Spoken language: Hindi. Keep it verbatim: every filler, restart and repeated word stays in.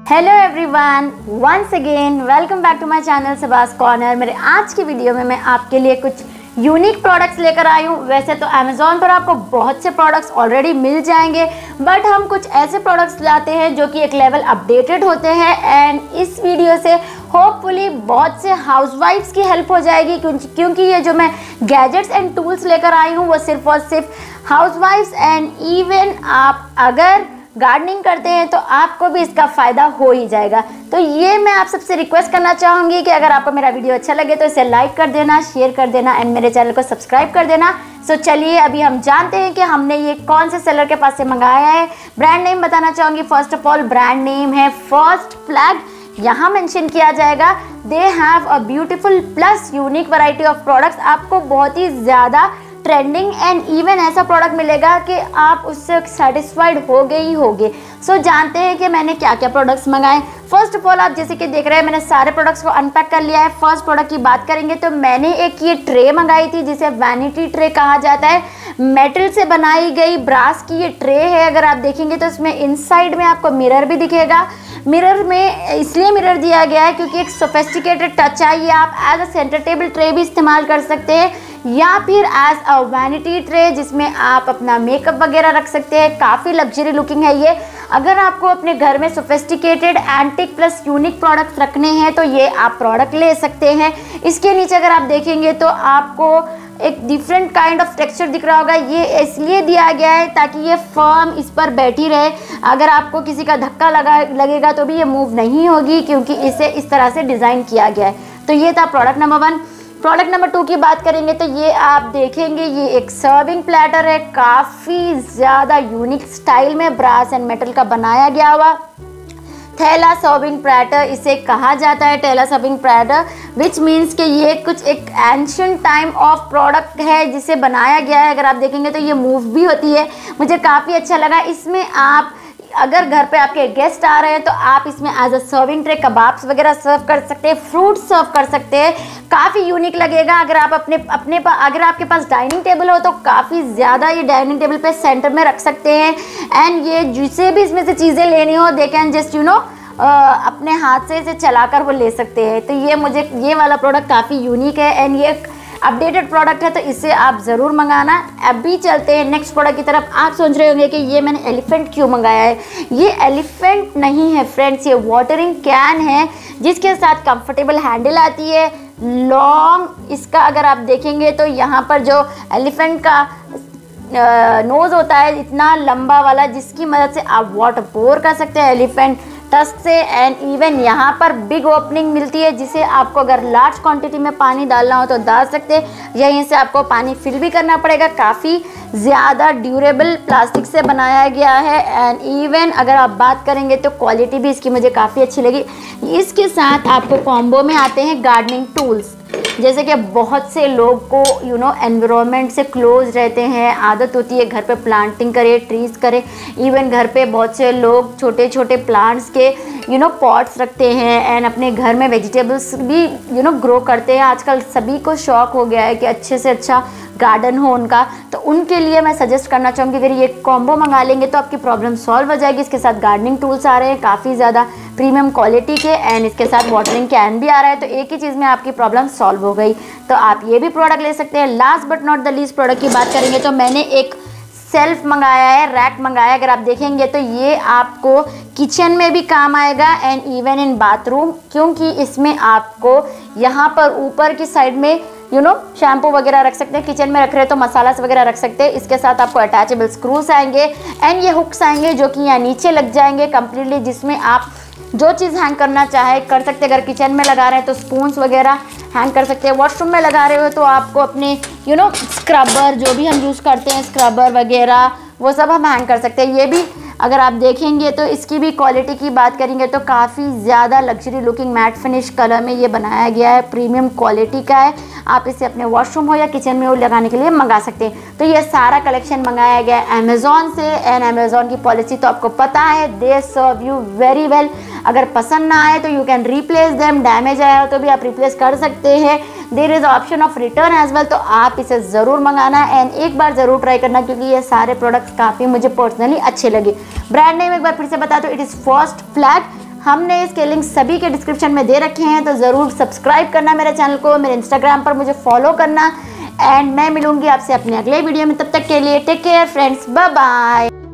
Hello everyone, once again welcome back to my channel सबास कॉर्नर। मेरे आज की वीडियो में मैं आपके लिए कुछ यूनिक प्रोडक्ट्स लेकर आई हूँ। वैसे तो अमेज़ॉन पर आपको बहुत से प्रोडक्ट्स ऑलरेडी मिल जाएंगे, बट हम कुछ ऐसे प्रोडक्ट्स लाते हैं जो कि एक लेवल अपडेटेड होते हैं। एंड इस वीडियो से होपफुली बहुत से हाउसवाइफ्स की हेल्प हो जाएगी, क्योंकि ये जो मैं गैजेट्स एंड टूल्स लेकर आई हूँ वो सिर्फ और सिर्फ हाउसवाइफ्स एंड इवन आप अगर गार्डनिंग करते हैं तो आपको भी इसका फ़ायदा हो ही जाएगा। तो ये मैं आप सबसे रिक्वेस्ट करना चाहूँगी कि अगर आपको मेरा वीडियो अच्छा लगे तो इसे लाइक कर देना, शेयर कर देना एंड मेरे चैनल को सब्सक्राइब कर देना। सो चलिए अभी हम जानते हैं कि हमने ये कौन से सेलर के पास से मंगाया है। ब्रांड नेम बताना चाहूँगी। First of all brand name है फर्स्ट फ्लैग, यहाँ मेंशन किया जाएगा। They have a beautiful plus unique variety of products. आपको बहुत ही ज़्यादा ट्रेंडिंग एंड इवन ऐसा प्रोडक्ट मिलेगा कि आप उससे सेटिस्फाइड हो गए ही होगे। सो so, जानते हैं कि मैंने क्या क्या प्रोडक्ट्स मंगाए। फर्स्ट ऑफ ऑल आप जैसे कि देख रहे हैं मैंने सारे प्रोडक्ट्स को अनपैक कर लिया है। फर्स्ट प्रोडक्ट की बात करेंगे तो मैंने एक ये ट्रे मंगाई थी जिसे वैनिटी ट्रे कहा जाता है। मेटल से बनाई गई ब्रास की ये ट्रे है। अगर आप देखेंगे तो इसमें इनसाइड में आपको मिरर भी दिखेगा। मिरर में इसलिए मिरर दिया गया है क्योंकि एक सोफिस्टिकेटेड टच है। ये आप as a centre table tray भी इस्तेमाल कर सकते हैं या फिर एज अ वैनिटी ट्रे जिसमें आप अपना मेकअप वगैरह रख सकते हैं। काफ़ी लग्जरी लुकिंग है ये। अगर आपको अपने घर में sophisticated antique plus unique products रखने हैं तो ये आप प्रोडक्ट ले सकते हैं। इसके नीचे अगर आप देखेंगे तो आपको एक डिफरेंट काइंड ऑफ टेक्सचर दिख रहा होगा। ये इसलिए दिया गया है ताकि ये फर्म इस पर बैठी रहे। अगर आपको किसी का धक्का लगा लगेगा तो भी ये मूव नहीं होगी, क्योंकि इसे इस तरह से डिज़ाइन किया गया है। तो ये था product number one. Product number two की बात करेंगे तो ये आप देखेंगे ये एक सर्विंग प्लेटर है। काफ़ी ज़्यादा यूनिक स्टाइल में ब्रास एंड मेटल का बनाया गया हुआ थैला सर्विंग प्लेटर इसे कहा जाता है। थैला सर्विंग प्लेटर विच मीन्स कि ये कुछ एक एंशिएंट टाइम ऑफ प्रोडक्ट है जिसे बनाया गया है। अगर आप देखेंगे तो ये मूव भी होती है। मुझे काफ़ी अच्छा लगा। इसमें आप अगर घर पे आपके गेस्ट आ रहे हैं तो आप इसमें as a serving tray kebabs वगैरह सर्व कर सकते हैं, फ्रूट सर्व कर सकते हैं। काफ़ी यूनिक लगेगा। अगर आप अपने अपने पा, अगर आपके पास डाइनिंग टेबल हो तो काफ़ी ज़्यादा ये डाइनिंग टेबल पे सेंटर में रख सकते हैं। एंड ये जिसे भी इसमें से चीज़ें लेनी हो they can just you know अपने हाथ से इसे चलाकर वो ले सकते हैं। तो ये मुझे ये वाला प्रोडक्ट काफ़ी यूनिक है एंड ये अपडेटेड प्रोडक्ट है, तो इसे आप ज़रूर मंगाना। अभी चलते हैं नेक्स्ट प्रोडक्ट की तरफ। आप सोच रहे होंगे कि ये मैंने एलिफेंट क्यों मंगाया है। ये एलिफेंट नहीं है फ्रेंड्स, ये वाटरिंग कैन है जिसके साथ कंफर्टेबल हैंडल आती है। लॉन्ग इसका अगर आप देखेंगे तो यहाँ पर जो एलिफेंट का नोज़ होता है इतना लंबा वाला, जिसकी मदद से आप वाटर पोर कर सकते हैं एलिफेंट टस्क से। एंड इवन यहाँ पर बिग ओपनिंग मिलती है जिसे आपको अगर लार्ज क्वांटिटी में पानी डालना हो तो डाल सकते हैं। यहीं से आपको पानी फिल भी करना पड़ेगा। काफ़ी ज़्यादा ड्यूरेबल प्लास्टिक से बनाया गया है। एंड इवन अगर आप बात करेंगे तो क्वालिटी भी इसकी मुझे काफ़ी अच्छी लगी। इसके साथ आपको कॉम्बो में आते हैं गार्डनिंग टूल्स। जैसे कि बहुत से लोग को यू नो एनवायरनमेंट से क्लोज रहते हैं, आदत होती है घर पे प्लांटिंग करें, ट्रीज़ करें। इवन घर पे बहुत से लोग छोटे छोटे प्लांट्स के यू नो पॉट्स रखते हैं एंड अपने घर में वेजिटेबल्स भी यू नो ग्रो करते हैं। आजकल सभी को शौक़ हो गया है कि अच्छे से अच्छा गार्डन हो उनका। तो उनके लिए मैं सजेस्ट करना चाहूँगी अगर ये कॉम्बो मंगा लेंगे तो आपकी प्रॉब्लम सॉल्व हो जाएगी। इसके साथ गार्डनिंग टूल्स आ रहे हैं काफ़ी ज़्यादा प्रीमियम क्वालिटी के एंड इसके साथ वाटरिंग कैन भी आ रहा है। तो एक ही चीज़ में आपकी प्रॉब्लम सॉल्व हो गई। तो आप ये भी प्रोडक्ट ले सकते हैं। Last but not the least product की बात करेंगे तो मैंने एक सेल्फ मंगाया है, रैक मंगाया। अगर आप देखेंगे तो ये आपको किचन में भी काम आएगा एंड इवन इन बाथरूम, क्योंकि इसमें आपको यहाँ पर ऊपर की साइड में यू नो शैम्पू वगैरह रख सकते हैं। किचन में रख रहे हैं तो मसालास वगैरह रख सकते हैं। इसके साथ आपको अटैचेबल स्क्रूज आएंगे एंड ये हुक्स आएंगे जो कि यहाँ नीचे लग जाएंगे कम्प्लीटली, जिसमें आप जो चीज़ हैंग करना चाहे कर सकते हैं। अगर किचन में लगा रहे हैं तो स्पून्स वगैरह हैंग कर सकते हैं। वॉशरूम में लगा रहे हो तो आपको अपने यू नो स्क्रबर जो भी हम यूज़ करते हैं, स्क्रबर वगैरह वो सब हम हैंग कर सकते हैं। ये भी अगर आप देखेंगे तो इसकी भी क्वालिटी की बात करेंगे तो काफ़ी ज़्यादा luxury looking matte finish colour में ये बनाया गया है। प्रीमियम क्वालिटी का है। आप इसे अपने वॉशरूम हो या किचन में वो लगाने के लिए मंगा सकते हैं। तो ये सारा कलेक्शन मंगाया गया है अमेज़ॉन से एंड अमेज़ॉन की पॉलिसी तो आपको पता है, they serve you very well. अगर पसंद ना आए तो you can replace them, damage आया हो तो भी आप रिप्लेस कर सकते हैं। There is option of return as well. तो आप इसे ज़रूर मंगाना एंड एक बार ज़रूर ट्राई करना, क्योंकि ये सारे प्रोडक्ट्स काफ़ी मुझे पर्सनली अच्छे लगे। ब्रांड नेम एक बार फिर से बता दो, इट इज़ फर्स्ट फ्लैग। हमने इसके लिंक सभी के डिस्क्रिप्शन में दे रखे हैं, तो ज़रूर सब्सक्राइब करना मेरे चैनल को, मेरे इंस्टाग्राम पर मुझे फॉलो करना। एंड मैं मिलूंगी आपसे अपने अगले वीडियो में, तब तक के लिए take care friends, bye bye.